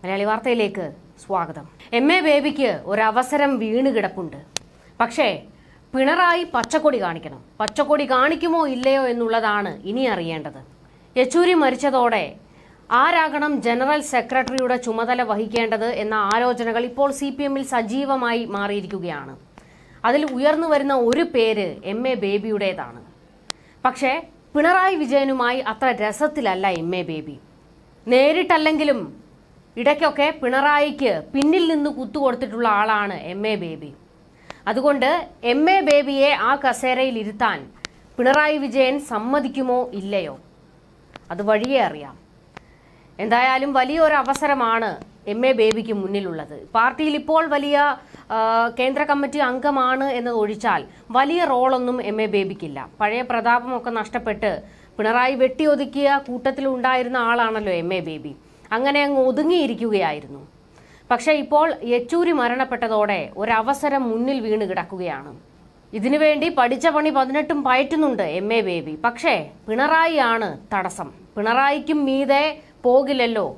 മലയാളി വാർത്തയിലേക്ക് സ്വാഗതം. എം.എ. ബേബിക്ക് ഒരവസരം വീണ് കിടപ്പുണ്ട്. പക്ഷേ പിണറായി പച്ചക്കൊടി കാണിക്കണം. പച്ചക്കൊടി കാണിക്കുമോ ഇല്ലയോ എന്നുള്ളതാണ് ഇനി അറിയേണ്ടത്. യെച്ചൂരി മരിച്ചതോടെ ആരാകണം ജനറൽ സെക്രട്ടറിയുടെ ചുമതല വഹിക്കേണ്ടത് എന്ന ആലോചനകൾ ഇപ്പോൾ CPM-ൽ സജീവമായി മാറിയിരിക്കുകയാണ്. അതിൽ ഉയർന്നു വരുന്ന ഒരു പേര് എം.എ. ബേബിയുടേതാണ്. പക്ഷേ പിണറായി വിജയനുമായി അത്ര രസത്തിലല്ല എം.എ. ബേബി. നേരിട്ടല്ലെങ്കിലും ഇടയ്ക്കൊക്കെ പിണറായിക്ക് പിന്നിൽ നിന്ന് കുത്തുകൊടുത്തിട്ടുള്ള ആളാണ് എം.എ. ബേബി. അതുകൊണ്ട് എം.എ. ബേബിയെ ആ കസേരയിൽ ഇരുത്താൻ പിണറായി വിജയൻ സമ്മതിക്കുമോ ഇല്ലയോ അത് വഴിയേ അറിയാം. എന്തായാലും വലിയൊരു അവസരമാണ് എം.എ. ബേബിക്ക് മുന്നിലുള്ളത്. പാർട്ടിയിൽ ഇപ്പോൾ വലിയ കേന്ദ്ര കമ്മിറ്റി അംഗമാണ് എന്നത് ഒഴിച്ചാൽ വലിയ റോളൊന്നും എം.എ. ബേബിക്കില്ല. പഴയ പ്രതാപമൊക്കെ നഷ്ടപ്പെട്ട് പിണറായി വെട്ടിയൊതുക്കിയ കൂട്ടത്തിലുണ്ടായിരുന്ന ആളാണല്ലോ എം.എ. ബേബി. അങ്ങനെ അങ്ങ് ഒതുങ്ങിയിരിക്കുകയായിരുന്നു. പക്ഷെ ഇപ്പോൾ യെച്ചൂരി മരണപ്പെട്ടതോടെ ഒരവസരം മുന്നിൽ വീണ് കിടക്കുകയാണ്. ഇതിനുവേണ്ടി പഠിച്ച പണി 18 പയറ്റുന്നുണ്ട് എം.എ. ബേബി. പക്ഷേ പിണറായിയാണ് തടസ്സം. പിണറായിക്കും മീതെ പോകില്ലല്ലോ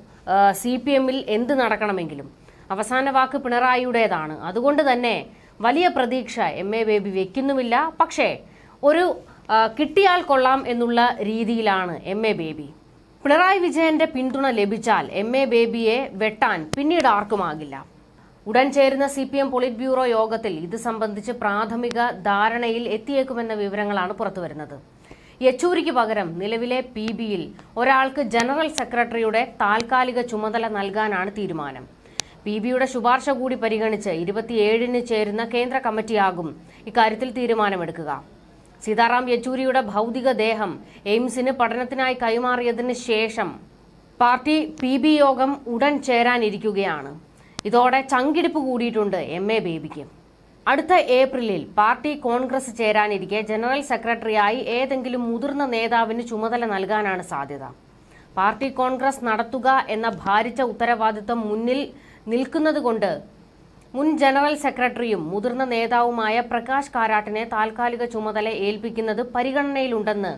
CPM-ൽ എന്ത് നടക്കണമെങ്കിലും. അവസാന വാക്ക് പിണറായിയുടേതാണ്. അതുകൊണ്ട് തന്നെ വലിയ പ്രതീക്ഷ എം.എ. ബേബി വെക്കുന്നുമില്ല. പക്ഷേ ഒരു കിട്ടിയാൽ കൊള്ളാം എന്നുള്ള രീതിയിലാണ് എം.എ. ബേബി. പിണറായി വിജയന്റെ പിന്തുണ ലഭിച്ചാൽ എം.എ. ബേബിയെ വെട്ടാൻ പിന്നീട് ആർക്കുമാകില്ല. ഉടൻ ചേരുന്ന CPM പോളിറ്റ് ബ്യൂറോ യോഗത്തിൽ ഇത് സംബന്ധിച്ച് പ്രാഥമിക ധാരണയിൽ എത്തിയേക്കുമെന്ന വിവരങ്ങളാണ് പുറത്തുവരുന്നത്. യെച്ചൂരിക്ക് പകരം നിലവിലെ PB-യിൽ ഒരാൾക്ക് ജനറൽ സെക്രട്ടറിയുടെ താൽക്കാലിക ചുമതല നൽകാനാണ് തീരുമാനം. PB-യുടെ ശുപാർശ കൂടി പരിഗണിച്ച് 27-ന് ചേരുന്ന കേന്ദ്ര കമ്മിറ്റിയാകും ഇക്കാര്യത്തിൽ തീരുമാനമെടുക്കുക. സീതാറാം യെച്ചൂരിയുടെ ഭൗതികദേഹം എയിംസിന് പഠനത്തിനായി കൈമാറിയതിന് ശേഷം പാർട്ടി PB യോഗം ഉടൻ ചേരാനിരിക്കുകയാണ്. ഇതോടെ ചങ്കിടിപ്പ് കൂടിയിട്ടുണ്ട് എം.എ. ബേബിക്ക്. അടുത്ത ഏപ്രിലിൽ പാർട്ടി കോൺഗ്രസ് ചേരാനിരിക്കെ ജനറൽ സെക്രട്ടറിയായി ഏതെങ്കിലും മുതിർന്ന നേതാവിന് ചുമതല നൽകാനാണ് സാധ്യത. പാർട്ടി കോൺഗ്രസ് നടത്തുക എന്ന ഭാരിച്ച ഉത്തരവാദിത്തം മുന്നിൽ നിൽക്കുന്നതുകൊണ്ട് മുൻ ജനറൽ സെക്രട്ടറിയും മുതിർന്ന നേതാവുമായ പ്രകാശ് കാരാട്ടിനെ താൽക്കാലിക ചുമതല ഏൽപ്പിക്കുന്നത് പരിഗണനയിലുണ്ടെന്ന്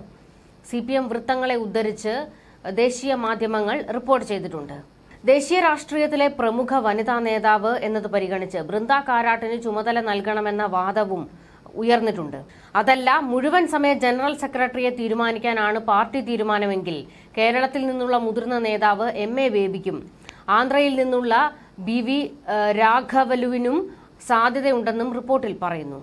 CPM വൃത്തങ്ങളെ ഉദ്ധരിച്ച് ദേശീയ മാധ്യമങ്ങൾ റിപ്പോർട്ട് ചെയ്തിട്ടുണ്ട്. ദേശീയ രാഷ്ട്രീയത്തിലെ പ്രമുഖ വനിതാ നേതാവ് എന്നത് പരിഗണിച്ച് ബൃന്ദ കാരാട്ടിന് ചുമതല നൽകണമെന്ന വാദവും ഉയർന്നിട്ടുണ്ട്. അതല്ല മുഴുവൻ സമയ ജനറൽ സെക്രട്ടറിയെ തീരുമാനിക്കാനാണ് പാർട്ടി തീരുമാനമെങ്കിൽ കേരളത്തിൽ നിന്നുള്ള മുതിർന്ന നേതാവ് എം.എ. ബേബിക്കും ആന്ധ്രയിൽ നിന്നുള്ള BV രാഘവലുവിനും സാധ്യതയുണ്ടെന്നും റിപ്പോർട്ടിൽ പറയുന്നു.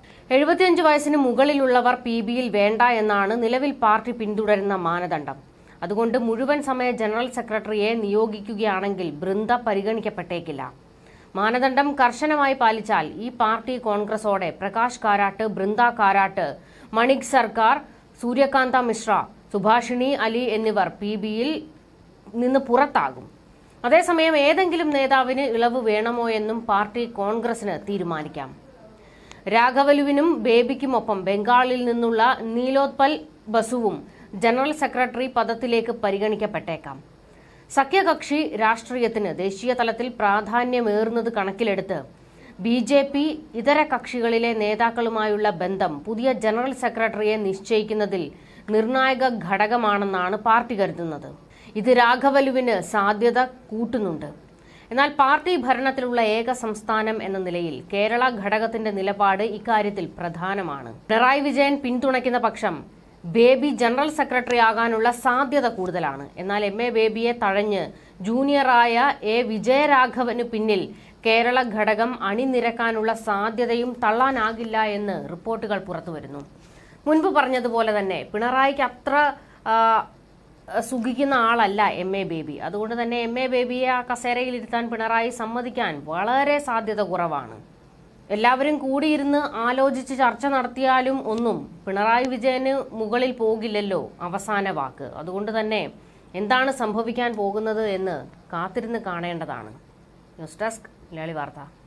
75 വയസ്സിന് മുകളിലുള്ളവർ PB-യിൽ വേണ്ട എന്നാണ് നിലവിൽ പാർട്ടി പിന്തുടരുന്ന മാനദണ്ഡം. അതുകൊണ്ട് മുഴുവൻ സമയ ജനറൽ സെക്രട്ടറിയെ നിയോഗിക്കുകയാണെങ്കിൽ ബൃന്ദ പരിഗണിക്കപ്പെട്ടേക്കില്ല. മാനദണ്ഡം കർശനമായി പാലിച്ചാൽ ഈ പാർട്ടി കോൺഗ്രസോടെ പ്രകാശ് കാരാട്ട്, ബൃന്ദ കാരാട്ട്, മണിക് സർക്കാർ, സൂര്യകാന്ത മിശ്ര, സുഭാഷിണി അലി എന്നിവർ PB-യിൽ നിന്ന് പുറത്താകും. അതേസമയം ഏതെങ്കിലും നേതാവിന് ഇളവ് വേണമോ എന്നും പാർട്ടി കോൺഗ്രസിന് തീരുമാനിക്കാം. രാഘവലുവിനും ബേബിക്കുമൊപ്പം ബംഗാളിൽ നിന്നുള്ള നീലോത്പൽ ബസുവും ജനറൽ സെക്രട്ടറി പദത്തിലേക്ക് പരിഗണിക്കപ്പെട്ടേക്കാം. സഖ്യകക്ഷി രാഷ്ട്രീയത്തിന് ദേശീയ തലത്തിൽ പ്രാധാന്യമേറുന്നത് കണക്കിലെടുത്ത് BJP ഇതര കക്ഷികളിലെ നേതാക്കളുമായുള്ള ബന്ധം പുതിയ ജനറൽ സെക്രട്ടറിയെ നിശ്ചയിക്കുന്നതിൽ നിർണായക ഘടകമാണെന്നാണ് പാർട്ടി കരുതുന്നത്. ഇത് രാഘവലുവിന് സാധ്യത കൂട്ടുന്നുണ്ട്. എന്നാൽ പാർട്ടി ഭരണത്തിലുള്ള ഏക സംസ്ഥാനം എന്ന നിലയിൽ കേരള ഘടകത്തിന്റെ നിലപാട് ഇക്കാര്യത്തിൽ പ്രധാനമാണ്. പിണറായി വിജയൻ പിന്തുണയ്ക്കുന്ന പക്ഷം ബേബി ജനറൽ സെക്രട്ടറി ആകാനുള്ള സാധ്യത കൂടുതലാണ്. എന്നാൽ എം.എ. ബേബിയെ തഴഞ്ഞ് ജൂനിയറായ A. വിജയരാഘവന് പിന്നിൽ കേരള ഘടകം അണിനിരക്കാനുള്ള സാധ്യതയും തള്ളാനാകില്ല എന്ന് റിപ്പോർട്ടുകൾ പുറത്തുവരുന്നു. മുൻപ് പറഞ്ഞതുപോലെ തന്നെ പിണറായിക്ക് അത്ര സുഖിക്കുന്ന ആളല്ല എം.എ. ബേബി. അതുകൊണ്ട് തന്നെ എം.എ. ബേബിയെ ആ കസേരയിൽ ഇരുത്താൻ പിണറായി സമ്മതിക്കാൻ വളരെ സാധ്യത കുറവാണ്. എല്ലാവരും കൂടിയിരുന്ന് ആലോചിച്ച് ചർച്ച നടത്തിയാലും ഒന്നും പിണറായി വിജയന് മുകളിൽ പോകില്ലല്ലോ അവസാന വാക്ക്. അതുകൊണ്ട് തന്നെ എന്താണ് സംഭവിക്കാൻ പോകുന്നത് എന്ന് കാത്തിരുന്ന് കാണേണ്ടതാണ്. ന്യൂസ് ഡെസ്ക് മലയാളി വാർത്ത.